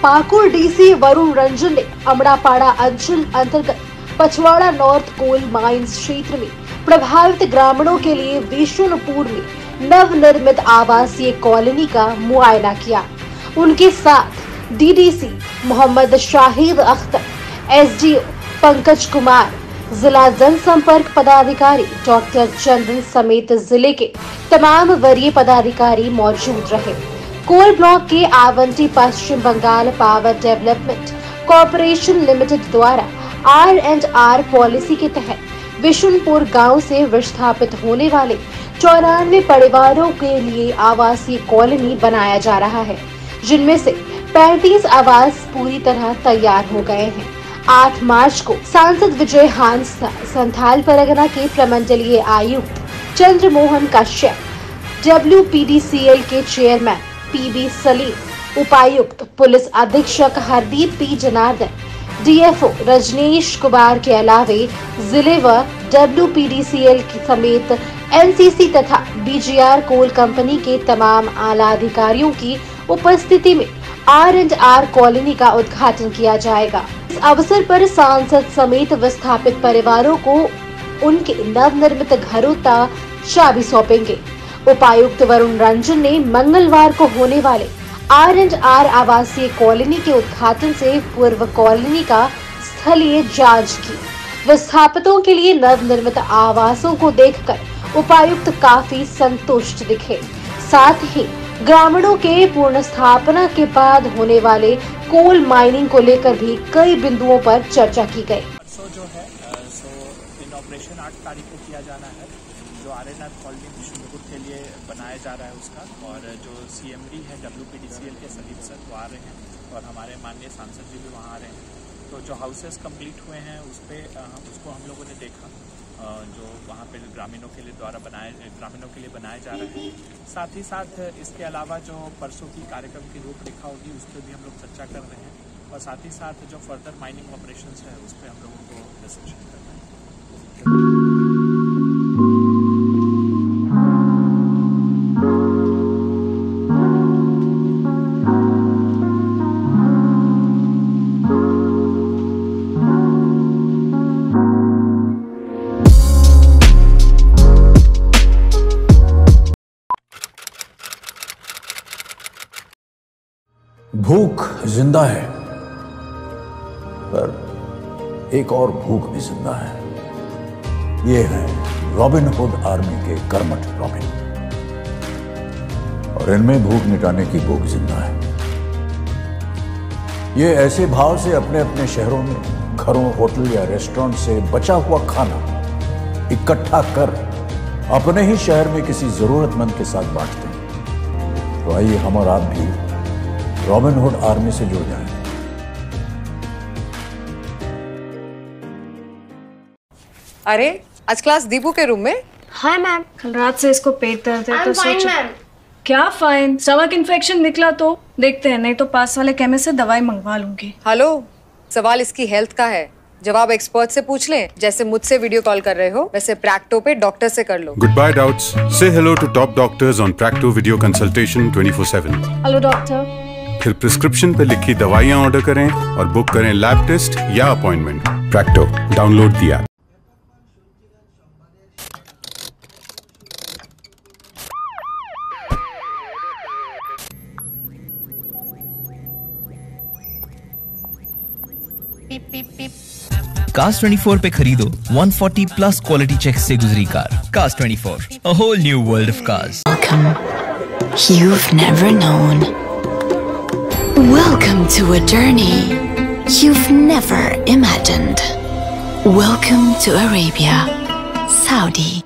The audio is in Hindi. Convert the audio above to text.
पाकुड़ डीसी वरुण रंजन ने अमड़ापाड़ा अंचल अंतर्गत पचवाड़ा नॉर्थ कोल माइंस क्षेत्र में प्रभावित ग्रामीणों के लिए विशुनपुर में नवनिर्मित आवासीय कॉलोनी का मुआयना किया। उनके साथ डीडीसी मोहम्मद शाहिद अख्तर, एसडीओ पंकज कुमार, जिला जनसंपर्क पदाधिकारी डॉक्टर चंदन समेत जिले के तमाम वरीय पदाधिकारी मौजूद रहे। कोल ब्लॉक के आवंटी Paschim Bengal power development corporation limited द्वारा R&R पॉलिसी के तहत विशुनपुर गांव से विस्थापित होने वाले 94 परिवारों के लिए आवासीय कॉलोनी बनाया जा रहा है, जिनमें से 35 आवास पूरी तरह तैयार हो गए हैं। 8 मार्च को सांसद विजय हांसदा, संथाल परगना के प्रमंडलीय आयुक्त चंद्रमोहन कश्यप, WPDCL के चेयरमैन PB सलीम, उपायुक्त पुलिस अधीक्षक हरदीप P जनार्दन, DFO रजनीश कुमार के अलावे जिले व WPDCL समेत NCC तथा BGR कोल कंपनी के तमाम आला अधिकारियों की उपस्थिति में R&R कॉलोनी का उद्घाटन किया जाएगा। इस अवसर पर सांसद समेत विस्थापित परिवारों को उनके नवनिर्मित घरों तक चाबी सौंपेंगे। उपायुक्त वरुण रंजन ने मंगलवार को होने वाले R&R आवासीय कॉलोनी के उद्घाटन से पूर्व कॉलोनी का स्थलीय जांच की। विस्थापितों के लिए नवनिर्मित आवासों को देखकर उपायुक्त काफी संतुष्ट दिखे। साथ ही ग्रामीणों के पूर्ण स्थापना के बाद होने वाले कोल माइनिंग को लेकर भी कई बिंदुओं पर चर्चा की गई। जो है इनॉपरेशन 8 तारीख को किया जाना है, जो R&R कॉलोनी विशुनपुर के लिए बनाया जा रहा है उसका, और जो CMD है WPDCL के सलीम सर वो आ रहे हैं और हमारे माननीय सांसद जी भी वहाँ आ रहे हैं। तो जो हाउसेस कंप्लीट हुए हैं उसको हम लोगों ने देखा, जो वहाँ पे ग्रामीणों के लिए बनाया जा रहा है। साथ ही साथ इसके अलावा जो परसों की कार्यक्रम की रूपरेखा होगी उस पर भी हम लोग चर्चा कर रहे हैं, और साथ ही साथ जो फर्दर माइनिंग ऑपरेशंस है उस पर हम लोगों को डिस्कशन करना है। भूख जिंदा है, पर एक और भूख भी जिंदा है। ये है रॉबिन हुड आर्मी के कर्मठ रॉबिन, और इनमें भूख मिटाने की भूख जिंदा है। ये ऐसे भाव से अपने अपने शहरों में घरों, होटल या रेस्टोरेंट से बचा हुआ खाना इकट्ठा कर अपने ही शहर में किसी जरूरतमंद के साथ बांटते हैं। तो आइए हम और आप भी रॉबिन हुड आर्मी से जुड़ जाएं। अरे आज क्लास दीपू के रूम में? हाँ मैम, कल रात से इसको पेट दर्द है तो सोचा। क्या फाइन? स्टमक इन्फेक्शन निकला तो देखते हैं, नहीं तो पास वाले केमिस्ट से दवाई मंगवा लूंगी। हेलो, सवाल इसकी हेल्थ का है, जवाब एक्सपर्ट से पूछ लें। जैसे मुझसे वीडियो कॉल कर रहे हो वैसे प्रैक्टो पे डॉक्टर से कर लो। Good bye doubts, say hello to top doctors on Practo video consultation 24/7। Hello doctor. फिर प्रिस्क्रिप्शन पे लिखी दवाइयाँ ऑर्डर करें और बुक करें लैब टेस्ट या appointment. Practo, download the app. Cars 24 पे खरीदो 140 प्लस क्वालिटी चेक से गुजरी car. Cars 24, a whole new world of cars. Welcome. You've never known. Welcome to a journey you've never imagined. Welcome to Arabia, Saudi.